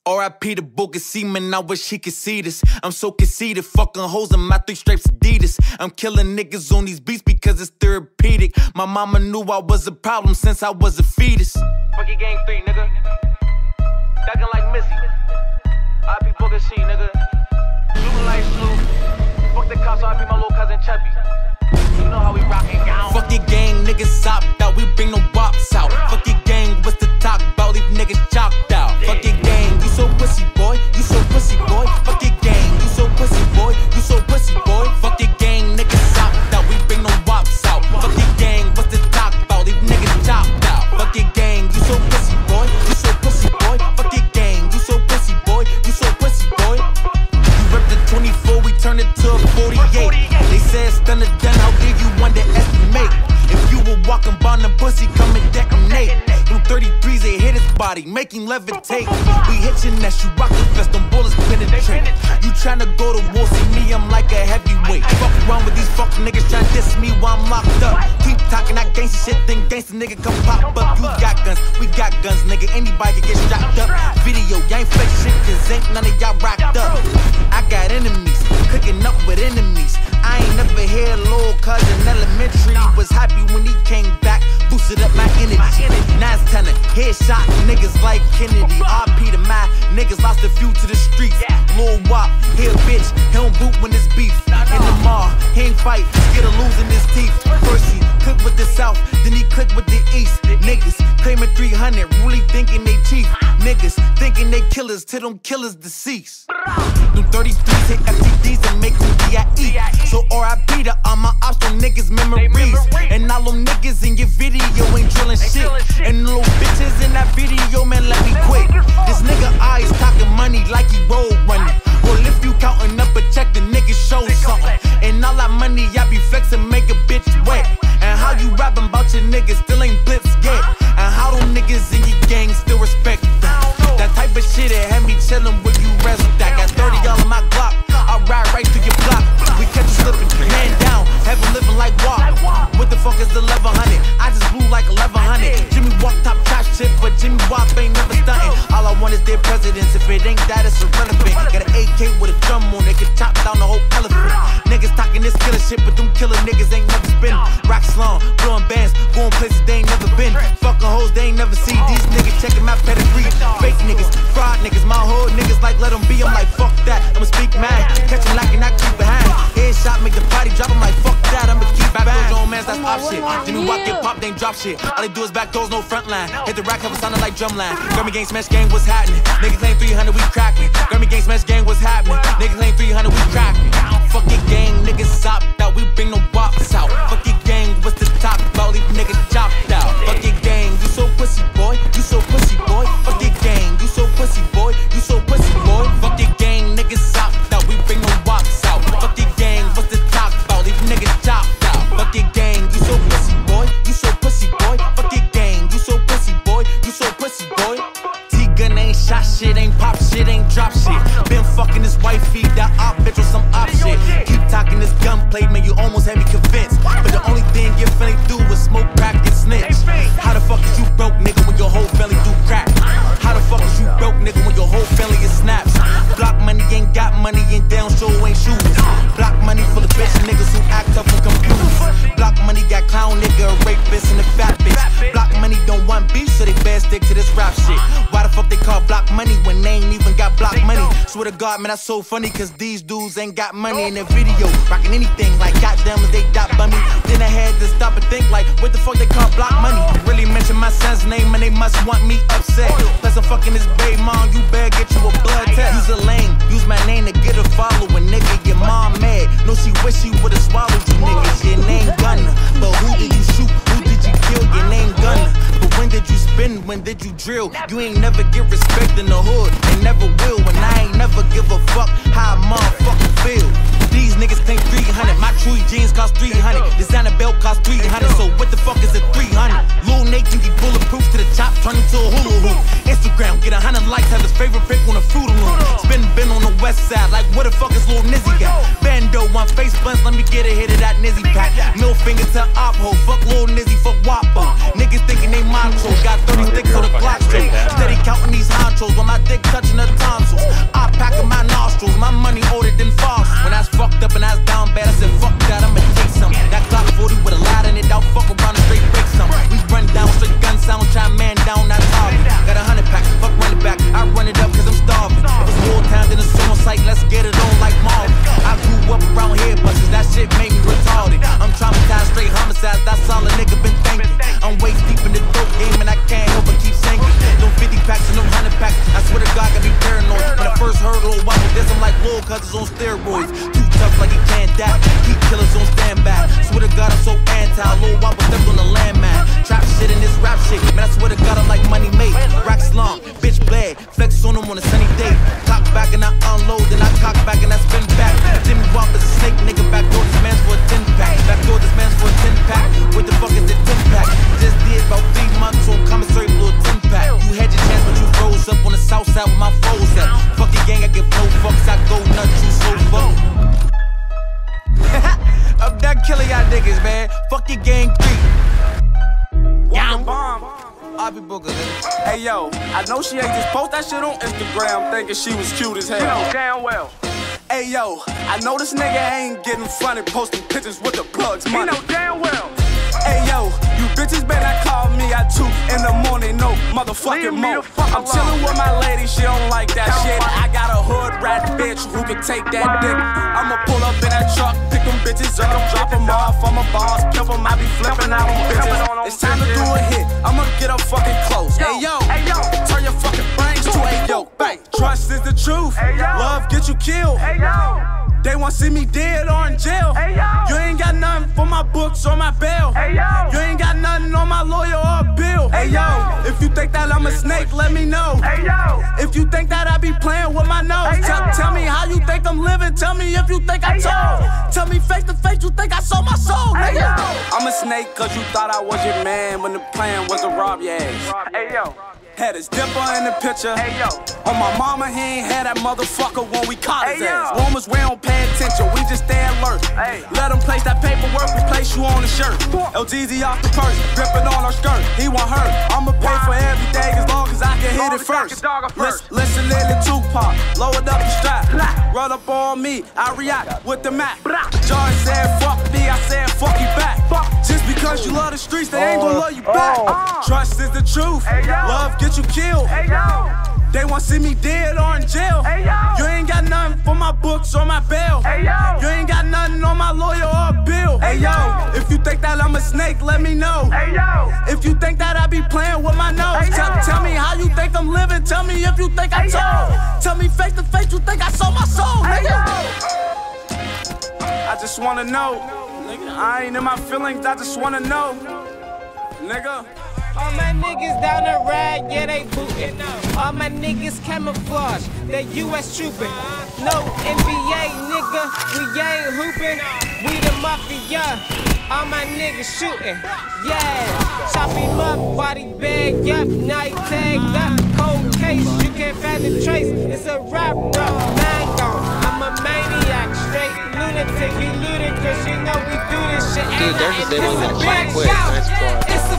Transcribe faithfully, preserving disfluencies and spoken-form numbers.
R I P the bogus semen, I wish he could see this. I'm so conceited, fucking hoes in my three stripes Adidas. I'm killing niggas on these beats because it's therapeutic. My mama knew I was a problem since I was a fetus. Fuck your gang three, nigga. Ducking like Missy. R I P bogus C, nigga. Shooting like Snoop. Fuck the cops, R I P my little cousin Chappie. You know how we rockin' down. Fuck your gang, niggas sopped out, we bring no wops out. Fuck your gang, what's the talk about? Leave niggas chopped out. Fuck your gang, you so pussy boy, you so pussy boy. Fuck your gang, you so pussy boy, you so pussy boy. Fuck your gang, niggas sopped out, we bring no wops out. Fuck your gang, what's the talk about? Leave niggas chopped out. Fuck your gang, you so pussy boy, you so pussy boy. Fuck your gang, you so pussy boy, you so pussy boy. You ripped the twenty-four, we turned it to a forty-eight. They said stunner done, how dare you underestimate? If you were walking by the pussy, come and detonate. Them thirty-threes, they hit his body, make him levitate. We hit your nest, you rock the vest, them bullets penetrate. You tryna go to war, see me, I'm like a heavyweight. Fuck around with these fuck niggas, tryna diss me while I'm locked up. Keep talking that gangsta shit, then gangsta nigga come pop up. You got guns, we got guns, nigga, anybody can get strapped up. Video, y'all ain't fake shit, cause ain't none of y'all rocked up. I got enemies, cooking up with enemies. I ain't never had Lil' cousin elementary. Was happy when he came back, boosted up my energy. Now it's time to headshot niggas like Kennedy. R P to my niggas lost a few to the streets. Lil' Wop, he a bitch, he don't boot when it's beef. In the mall, he ain't fight, get a losing his teeth. First he cook with the south, then he cook with the east. Niggas claiming three hundred, really thinking they chief. Niggas thinking they killers till them killers deceased. Them thirty-threes hit F T Ds and make them D I E. So R I P to all my ops, them niggas memories. And all them niggas in your video ain't drilling shit. And little bitches in that video, man, let me quit. This nigga eyes talking money like he road running. Well, if you counting up a check, the nigga show something. And all that money, I be flexing, make a bitch wet. And how you rapping about your niggas still ain't blips yet. And how them niggas in your gang still respect that. That type of shit that had me chillin' where you rest that. Got thirty all in my Glock, I ride right through your block. We catch you slipping, man down, have a living like walk. What the fuck is eleven hundred? I just blew like eleven hundred. Jimmy Walk top trash shit, but Jimmy Wop ain't never stuntin'. All I want is their presidents, if it ain't that, it's irrelevant. Got an A K with a drum on it, can chop down the whole elephant. Niggas talking this killer shit, but them killer niggas ain't never been. Rock slum, blowing bands, going places they ain't never been. Fucking hoes they ain't never see. These niggas checking my pedigree. Fake niggas, fraud niggas, my whole niggas like let them be. I'm like fuck that, I'ma speak mad. Catch him like and I keep behind. Headshot make the body drop, I'm like fuck that, I'ma keep back. Backdoors on mans, that's op shit. Jimmy Walk get popped, they ain't drop shit. All they do is back doors, no front line. Hit the rack, have it sounding like drumline. Grammy gang smash gang, what's happening? Niggas claim three hundred, we cracking. Grammy gang smash gang, what's happening? Niggas claim three hundred, we cracking. Fuck your gang, niggas sopped out, we bring no wops out. Fuck your gang, what's the talk about? Leave niggas chopped out. Fuck your gang, you so pussy boy, you so pussy boy. Fuck your gang, you so pussy boy, you so pussy boy. Fuck your gang, niggas sopped out, we bring no wops out. Fuck your gang, what's the talk about? Leave niggas chopped out. Fuck your gang, you so pussy boy, you so pussy boy. Fuck your gang, you so pussy boy, you so pussy boy. T-gun ain't shot shit, ain't pop shit, ain't drop shit. Been fucking this wifey, that op bitch with some op shit. Keep talking this gunplay, man, you almost had me convinced. But the only thing you finna do is smoke crack and snitch. How the fuck is you broke, nigga, when your whole family do crack? How the fuck is you broke, nigga, when your whole family is snaps? Block money ain't got money and down show ain't shoes. Block money full of bitch niggas who act up and confused. Block money got clown nigga, a rapist and a fat bitch. Block money don't want beef, so they best stick to this rap shit. Why the fuck they call block money when they ain't even got block money? Swear to God, man, that's so funny, cause these dudes ain't got money in their video. Rockin' anything like goddamn is they dot bummy. Then I had to stop and think like, what the fuck they call block money? Really mention my son's name and they must want me upset. Plus I'm fucking this baby mom, you better get you a blood test. Use a lame, use my name to get a following, nigga. Your mom mad, no she wish she would've swallowed you niggas. Your name Gunner, but who did you shoot? Who did you kill? Your name Gunner, but when did you spin? When did you drill? You ain't never get respect in the hood, and never will. And I ain't never give a fuck how a motherfucker feel. These niggas claim three hundred, my true jeans cost three hundred. Designer belt cost three hundred, so what the fuck is a three hundred? Lil Nate think he bulletproof to the top, turn into a hula hoop. Instagram, get a hundred likes, have his favorite pic on a Fruit Loom. Spin bin on the west side, like what the fuck is Lil Nizzy got? Bando, one face buns, let me get a hit of that Nizzy pack. Middle finger to Oppo, fuck Lil Nizzy, fuck Wapo. Niggas thinking they macho, got thirty sticks on the Glock straight. Steady counting these honchos while my dick touching her tonsils. I packing my nostrils, my money older than fossils. When I was fucked up and I was down bad, I said fuck that, I'ma take some. That Glock forty with a lot in it, I'll fuck around and straight break some. We run down straight gun sound, try man down, not target. Got a hundred pack, fuck run it back. I run it up cause I'm starving. If it's war time, then it's on site, let's get it on like Marvin. I grew up around here buses, that shit made me retarded. I'm traumatized, straight homicides, that's all a nigga been thinking. I'm waist deep in the dope game and I can't help but keep sinking. No fifty packs and no one hundred packs, I swear to God I be paranoid. When I first heard Lil Wop with this, I'm like Lil cuz it's on steroids. Too tough like he can't die, keep killers on standby. Swear to God I'm so anti, Lil Wop was stepped on the landmine. Trap shit in this rap shit, man I swear to God I'm like money made. Rack slum, bitch bled, flex on him on a sunny day. Cock back and I unload, then I cock back and I spin back. Jimmy Wop is a snake, nigga, back door this man's for a ten pack. Back door this man's for a ten pack. What the fuck is the ten pack? Just did about three months on commissary blue ten pack. You had your chance but you froze up on the south side with my foes at. Fuck your gang, I give no fucks, I go nuts, you so fuck. I'm done killing y'all niggas, man. Fuck your gang three. Walking bomb. I'll be booking it. Hey yo, I know she ain't just post that shit on Instagram thinking she was cute as hell. You know damn well. Hey yo, I know this nigga ain't getting funny posting pictures with the plugs money. You know damn well. Hey yo, you bitches better call me at two in the morning, no motherfucking mo. I'm chillin' with my lady, she don't like that shit. I got a hood rat bitch who can take that dick. I'ma pull up in that truck, pick them bitches up, drop them off. I'm a boss, pimp them, I be flipping out on bitches. It's time to do a hit, I'ma get up fucking close. Hey yo, turn your fucking brains to a yoke. Bang, trust is the truth, love get you killed. They want to see me dead or in jail. Hey, yo. You ain't got nothing for my books or my bail. Hey, yo. You ain't got nothing on my lawyer or bill. Hey, yo. If you think that I'm a snake, let me know. Hey, yo. If you think that I be playing with my nose, hey, tell, tell me how you think I'm living. Tell me if you think I hey, told. Yo. Tell me face to face, you think I sold my soul. Hey, nigga. yo. I'm a snake cause you thought I was your man when the plan was to rob your ass. Hey, yo. Had his dipper in the picture. Hey, yo. On my mama, he ain't had that motherfucker when we caught his Hey, ass. yo. Rumors, we don't pay attention, we just stay alert. Hey. Let him place that paperwork, we place you on the shirt. L G Z off the purse, dripping on her skirt. He want her, I'ma pay for everything as long as I can hit it first. Listen, listen, Lily Tupac, lowered up the strap. Run up on me, I react with the Mac. George said fuck me, I said fuck you back. Just because you love the streets, they ain't gonna love you back. Trust is the truth, love get you killed. Hey, yo. They want to see me dead or in jail. Hey, yo. You ain't got nothing for my books or my bail. Hey, yo. You ain't got nothing on my lawyer or bill. Hey, yo. If you think that I'm a snake, let me know. Hey, yo. If you think that I be playing with my nose, hey, tell, tell me how you think I'm living. Tell me if you think I hey, told. yo. Tell me face to face, you think I sold my soul, Hey, nigga. yo. I just wanna know, nigga. I ain't in my feelings, I just wanna know, nigga. All my niggas down the ride, yeah, they bootin'. All my niggas camouflage, they U S troopin'. No N B A, nigga, we ain't hoopin'. We the mafia, all my niggas shootin'. Yeah, chop him up, body bag up, night tagged up. Cold case, you can't find the trace. It's a rap, bro, nine gone. I'm a maniac, straight lunatic. You ludicrous, you know we do this shit. Dude, there's Ain't this nothing, one it's a that big quit. shout. Nice squad. It's a